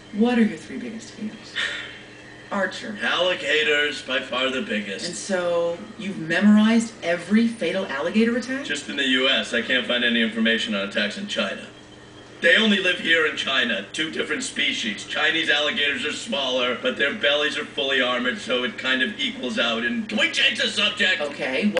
What are your three biggest fears? Archer. Alligators, by far the And biggest. so, you've memorized every fatal alligator attack? Just in the U.S., I can't find any information on attacks in China. They only live here in China, 2 different species. Chinese alligators are smaller, but their bellies are fully armored, so it kind of equals out. And can we change the subject? Okay.